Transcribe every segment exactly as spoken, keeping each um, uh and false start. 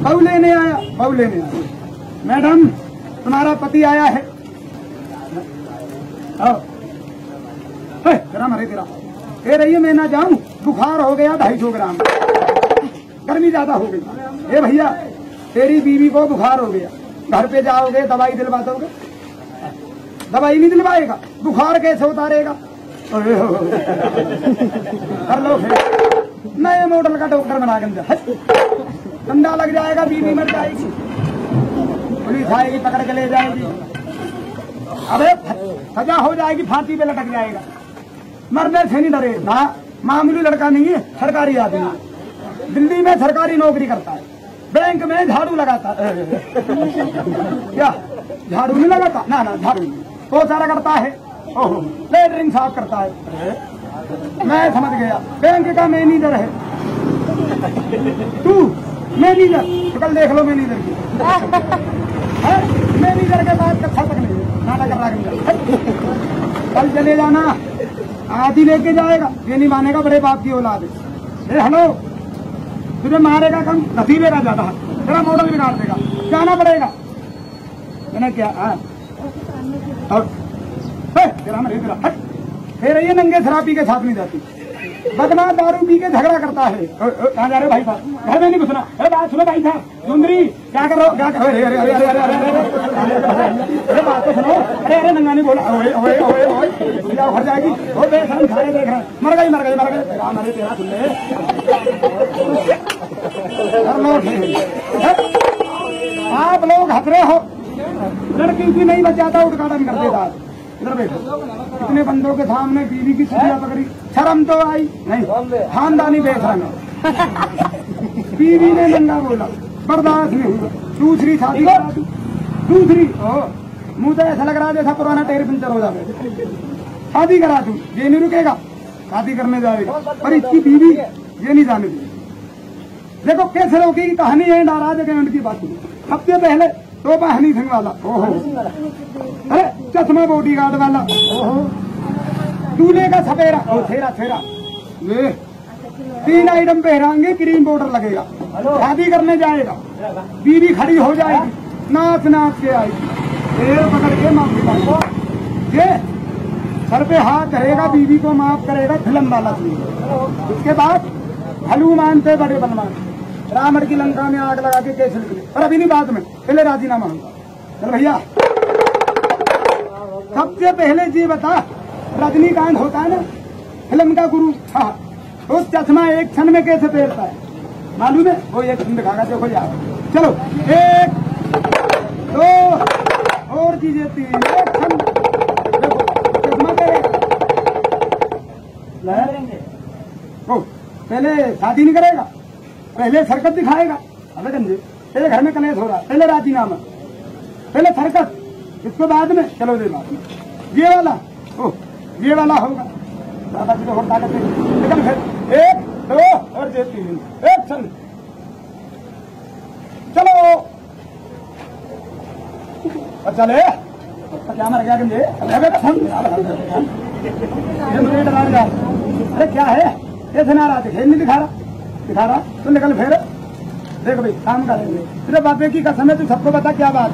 बहू लेने आया, बहू लेने आया। मैडम तुम्हारा पति आया है। तेरा मरे तेरा कह रही है मैं ना जाऊं, बुखार हो गया ढाई सौ ग्राम, गर्मी ज्यादा हो गई। ए भैया तेरी बीवी को बुखार हो गया, घर पे जाओगे दवाई दिलवा दोगे? दवाई नहीं दिलवाएगा, बुखार कैसे उतारेगा? कर लो फिर नए मॉडल का डॉक्टर बना के डंडा लग जाएगा, बीवी मर जाएगी, पुलिस आएगी पकड़ के ले जाएगी, अबे सजा हो जाएगी, फांसी पे लटक जाएगा। मरने से नहीं डरे ना, मामूली लड़का नहीं है, सरकारी आदमी, दिल्ली में सरकारी नौकरी करता है, बैंक में झाड़ू लगाता है। क्या झाड़ू नहीं लगाता? ना ना झाड़ू नहीं, पोछा रगड़ता है, ओहो लेटरिन साफ करता है। मैं समझ गया बैंक का मैनेजर है तू, मैनेजर तो कल देख लो मैनेजर की, मैनेजर के बाद कक्षा तक नहीं नाटक कर रहा। कल चले जाना, आदि लेके जाएगा, ये नहीं मानेगा, बड़े बाप की औलाद है। हेलो तुझे मारेगा कम, नसीबेगा ज्यादा, तेरा मॉडल बिगाड़ देगा, जाना पड़ेगा। मैंने क्या और तेरा मरे तेरा फिर ये नंगे शराबी के साथ नहीं जाती, बदमाश दारू पी के झगड़ा करता है। कहाँ जा रहे भाई साहब? घर में नहीं घुसना। अरे बात सुनो भाई साहब, सुंदरी क्या कर रहे हो? क्या कर अरे अरे अरे अरे अरे अरे बात तो सुनो। अरे अरे नंगा नहीं बोला, ओए ओए ओए ओए घर जाएगी, वो बेशरम खाने देख रहे हैं, मर गई मर गई मर गई। हमारे तेरा सुन ले, आप लोग हंस रहे हो, लड़की की नहीं बचाता उद्घाटन कर देता। इधर बैठो, इतने बंदों के सामने बीवी की सुनिया पकड़ी, शर्म तो आई नहीं? खानदानी बेशरम है। बीवी ने नंगा बोला, बर्दाश्त नहीं हुआ, दूसरी शादी करा दी, दूसरी मुंह तो ऐसा लग रहा जैसा पुराना टायर पंचर हो जाए। शादी करा दूं, ये नहीं रुकेगा, शादी करने जाएगा, पर इसकी बीवी ये नहीं जाने दी। देखो कैसे रोकेगी कहानी है, नाराज है की बात। सबसे पहले तो हनी सिंह वाला, ओहो, अरे चश्मा बॉडीगार्ड वाला, ओहो, दूल्हे का सपेरा, ओ छेरा छेरा, ये तीन आइटम पहराएंगे, क्रीम पाउडर लगेगा, शादी करने जाएगा, बीवी खड़ी हो जाएगी, नाच नाच के आएगी, पैर पकड़ के माफी मांगो, ये सर पे हाथ करेगा, बीवी को माफ करेगा, फिल्म वाला सीन। उसके बाद हनुमान थे बड़े बलवान, रावण की लंका में आग लगा के कैसे निकले, पर अभी नहीं, बाद में, पहले राजीनामा होगा। चल भैया सबसे पहले जी बता, रजनीकांत होता है ना फिल्म का गुरु, हाँ, तो चश्मा एक क्षण में कैसे पहनता है मालूम है? वो एक क्षण दिखागा, देखो यार। चलो एक दो और चीजें तीन, एक क्षण देखो चश्मा करेगा, पहले शादी नहीं करेगा, पहले सरकत दिखाएगा। अबे गंजे पहले घर में कलेश हो रहा, पहले राजीनामा, पहले सरकत, इसको बाद में, चलो दे बाद में ये वाला, ओ ये वाला होगा, दादा जी और ताकत लेकिन फिर एक दो और तीन, एक क्षण चलो और चले क्या मर गया गंजे? अरे क्या है कैसे नाराज, खेल नहीं दिखा रहा दिखा रहा तो निकल फिर देख भाई काम करेंगे। तेरे बापे की कसम है, तू सबको बता क्या बात,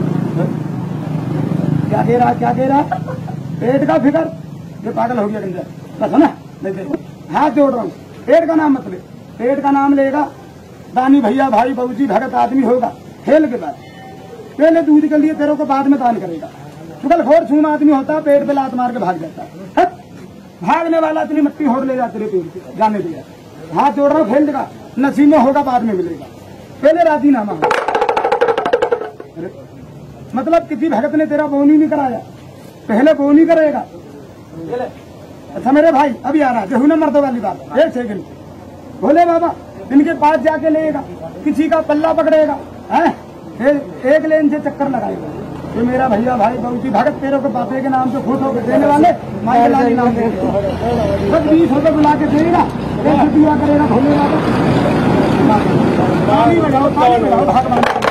क्या कह रहा क्या कह रहा, पेट का फिकर, ये पागल हो गया गंजा, बस है ना? हाथ जोड़ रहा हूँ, पेट का नाम मत ले, पेट का नाम लेगा दानी भैया भाई बहूजी भगत आदमी होगा, खेल के बाद पहले दूध के लिए तेरे को बाद में दान करेगा। चुगल खोर छूम आदमी होता, पेट पे लात मार के भाग जाता, भागने वाला इतनी मट्टी होड़ ले जाते रहे पेट पे, जाने दिया। हाथ जोड़ रहा हूँ, खेल देगा, नसीब में होगा बाद में मिलेगा, पहले राजीनामा हो। मतलब किसी भगत ने तेरा बोनी नहीं कराया, पहले बोनी करेगा। अच्छा मेरे भाई अभी आ रहा है, जहूना मर्दों वाली बात, एक सेकंड, भोले बाबा इनके पास जाके लेगा, किसी का पल्ला पकड़ेगा, है एक लेन से चक्कर लगाएगा, ये मेरा भैया भाई बहू की भगत तेरे को बापे के नाम से खुश होकर देने वाले माई लाली नाम देंगे, बस बीस रुपये बुला के देगा, कैसे दिया करेगा भोले बाबा, पानी बजाओ पानी बजाओ, भाग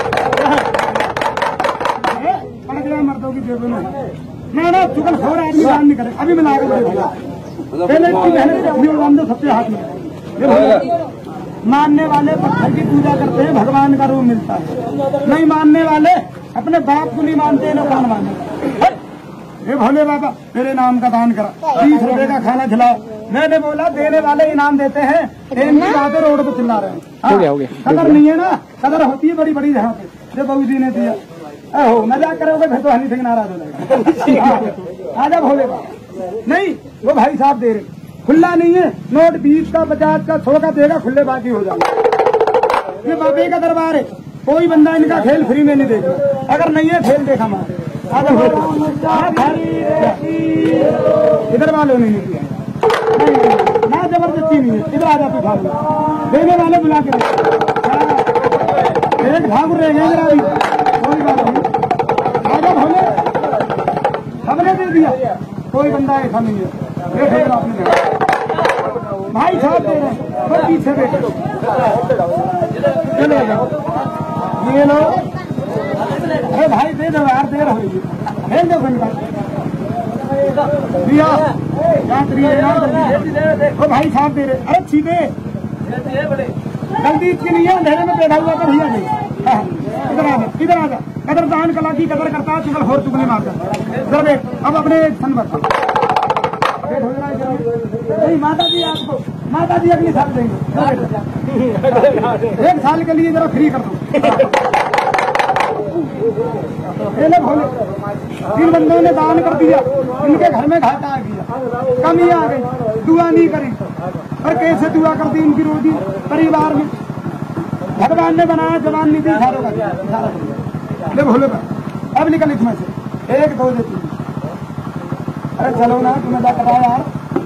पड़ गया मर्दों की जेबों में। ना ना चुगल खोर आदमी दान नहीं करे, अभी मिला कर पहले सबसे हाथ में मानने वाले पत्थर की पूजा करते हैं, भगवान का रूप मिलता है। नहीं मानने वाले अपने बाप को नहीं मानते, लोग कौन माने। ये भोले बाबा तेरे नाम का दान करा, बीस रुपए का खाना खिलाओ। मैंने बोला देने वाले इनाम देते हैं, इनकी बातें रोड पर चिल्ला रहे हैं। कदर नहीं है ना, कदर होती है बड़ी बड़ी जहाँ पे, जो बहू जी ने दिया। हो मजाक करोगे फिर तो हनी सिंह नाराज हो जाएगा। आजा भोले बाबा। नहीं वो भाई साहब दे रहे, खुला नहीं है नोट, बीस का पचास का सौ का देगा, खुले बाकी हो जाएगा। ये बाबे का दरबार है, कोई बंदा इनका खेल फ्री में नहीं देगा। अगर नहीं है खेल देखा मारे। आजा इधर वालों ने नहीं दिया ना, जबरदस्ती नहीं है। इधर आजा तू भाग, देने वाले बुला के एक भाग रहे हैं जरा भी, कोई बात नहीं। आजा भोले, हमने दे दिया, कोई बंदा ऐसा नहीं है। आपने भाई साहब दे रहे हैं, वो पीछे बैठे चले जाओ। ये लो, अरे भाई दे दो यार, देर होगी, भेज दो घंटा दिया। वो भाई साहब दे रहे, अरे सीधे गलती इसकी नहीं है, अंधेरे में बैठा हुआ तो भैया नहीं। इधर आ जा, इधर आ जा। कदर दान कला की कदर करता है, चुगल होर चुगली मारता। इधर बैठ, अब अपने सन बरसा नहीं। माता जी आपको, माता जी अगली साल देंगे, एक साल के लिए जरा फ्री कर दो। भोले तीन बंदों ने दान कर दिया, इनके घर में घाटा आ गया, कमी आ गई, दुआ नहीं करी। और कैसे दुआ कर दी इनकी रोजी परिवार में, भगवान ने बनाया, जवान नहीं दी, इशारों का इशारा भोले का। अब निकल इसमें से एक दो देती, अरे चलो ना तुम्हें क्या पता यार,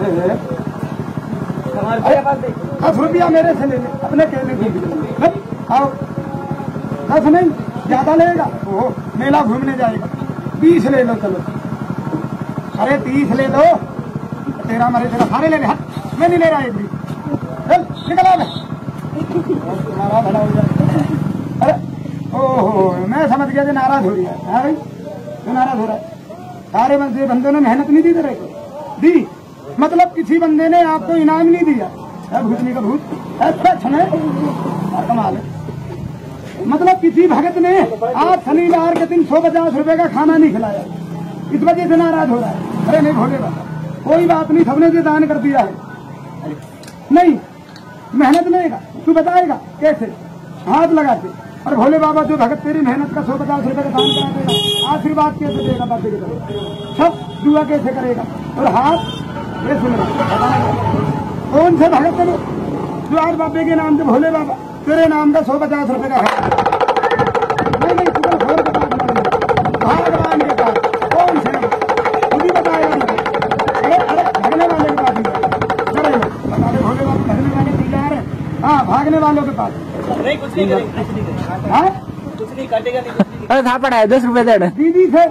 दस रुपया मेरे से ले ले, अपने केले की आओ। दस नहीं ज्यादा लेगा, ओहो मेला घूमने जाएगा, बीस ले लो चलो। अरे तीस ले लो, तेरा मरे तेरा सारे ले ले, मैं नहीं ले रहा एक भी, चल निकल आ। तुम्हारा भला हो जाए। अरे ओहो मैं समझ गया कि नाराज हो रही है। हाँ भाई तू नाराज हो रहा है, सारे बंदे बंदों ने मेहनत नहीं दी तेरे को, दी मतलब किसी बंदे ने आपको इनाम नहीं दिया। भूतनी का भूत अच्छा कमाल है, मतलब किसी भगत ने आज शनिवार के दिन सौ पचास रुपए का खाना नहीं खिलाया, इस वजह से नाराज हो रहा है। अरे नहीं भोले बाबा कोई बात नहीं, सबने जो दान कर दिया है। नहीं मेहनत लेगा, तू बताएगा कैसे, हाथ लगा के। और भोले बाबा जो भगत तेरी मेहनत का सौ पचास रुपए का दान करा देगा, आशीर्वाद कैसे देगा, बाबे की तरफ सब दुआ कैसे करेगा। और हाथ ये सुन कौन से भगत करो जो आज बाबे के नाम से भोले बाबा तेरे नाम का सौ पचास रुपए का है। नहीं नहीं तुम भोर के पास भगवान के पास कौन से खुद ही बताएगा। अरे अरे भागने वाले के पास अरे बता दे भोले बाबा भागने वाले तैयार है। हाँ भागने वालों के पास नहीं कुछ नहीं करेगा, हाँ कुछ नहीं काटेगा नहीं। अरे था पड़ा है दस रुपए दे दीदी से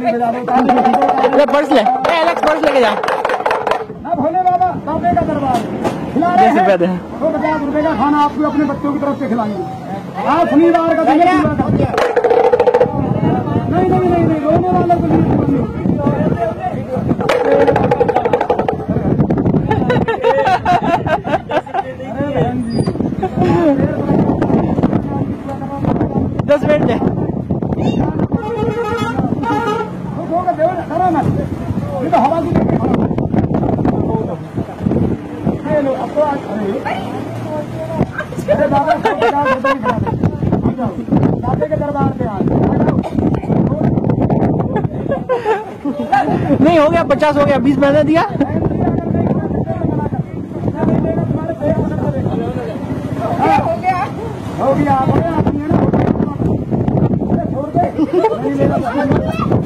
पर्स ले, पर्स लेके जा ना। भोले बाबा बाबे का दरबार खिला रहे हैं, सौ पचास रुपए का खाना आपको अपने बच्चों की तरफ से खिलाएंगे। आज शनिवार का दिन नहीं नहीं नहीं नहीं रोने वालों को नहीं। दस मिनट है ये तो हवा की लो अब तो अरे बाबा दादे के दरबार पे आ नहीं हो गया, पचास हो गया, बीस मैंने दिया। हो गया छोड़ दे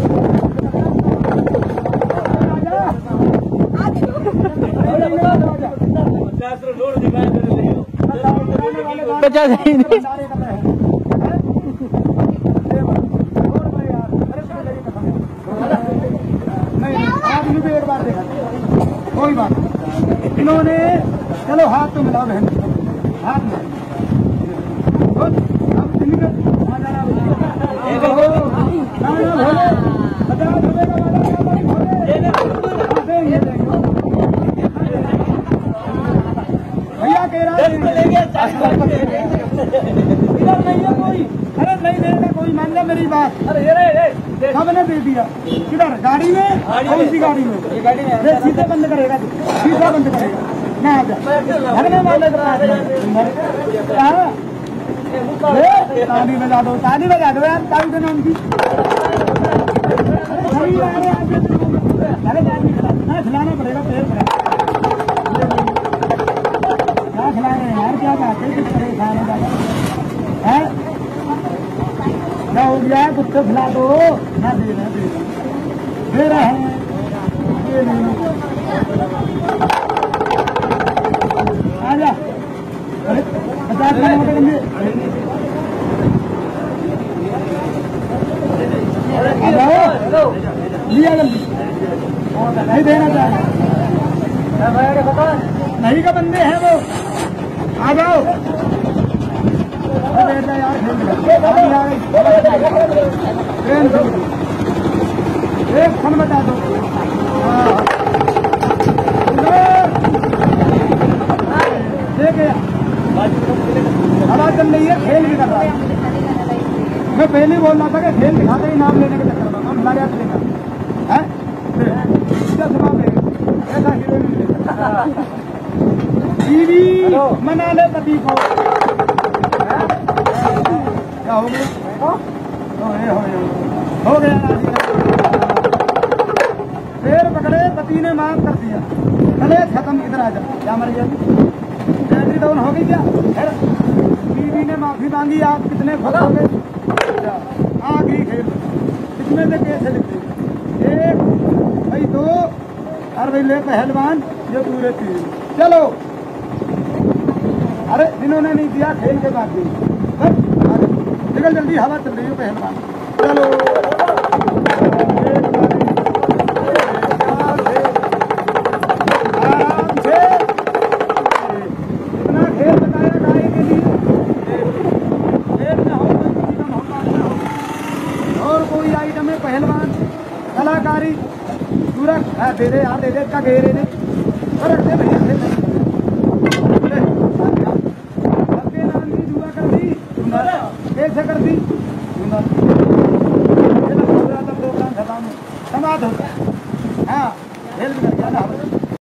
पचास ही नहीं। एक बार देखा कोई बात इन्होंने, चलो हाथ तो मिलाओ बहन, हाथ में पचास रुपए का भैया कह रहा दस को ले गया चालीस को ले गया। इधर नहीं है कोई, अरे नहीं देगा कोई, मान जा मेरी बात। अरे ये रे ये सबने दे दिया। किधर गाड़ी में? कौन सी गाड़ी में? ये गाड़ी में ये सीधे बंद करेगा, सीधा बंद करेगा ना आ जा भगने वाले को हाँ? ले, ताली बजा दो, ताली बजा दो यार, ताली देना उनकी। सही आ रहे हैं आगे तो लोग। अरे यार नहीं खिला, ना खिलाना पड़ेगा, पेड़ खिला क्या खिला रहे हैं यार, क्या बात है, किस तरह खाना जाता है? क्या हो गया, कुछ तो खिला दो ना। दे रहे दे रहे दे रहे हैं, ये नहीं आ जा। अरे पचास ग्राम मोटे बंदे आ जाओ, लिया जल्दी, नहीं देना चाहिए, नहीं का बंदे हैं वो, आ जाओ। अरे यार ट्रेन से एक फन बता दो। देख आवाज चल रही है, खेल भी कर रहा है। मैं पहले बोल रहा था कि खेल दिखाते ही नाम लेने के चक्कर में हम हमारे हाथ लेना है, ऐसा हीरो नहीं लेता। बीवी मना ले पति को, क्या हो गया? हो गया हो गया पैर पकड़े, पति ने माफ कर दिया, चले खत्म, इधर आ जा, क्या मर गया? बैटरी डाउन हो गई क्या? बीवी ने माफी मांगी, आप कितने भरोगे? आ गई खेल, कितने से कैसे लिखते? एक भाई, दो और भाई ले पहलवान, ये पूरे तीन। चलो, अरे जिन्होंने नहीं दिया खेल के बाद भी निकल जल्दी, हवा चल रही है पहलवान। चलो आराम से, इतना खेल बताया गाय के लिए, खेल में हो कोई किसी का मोहताज न हो, और कोई आइटम है पहलवान, कलाकारी पूरा दे दे यार, दे दे इसका घेरे ने रख दे भैया, कैसे कर दी?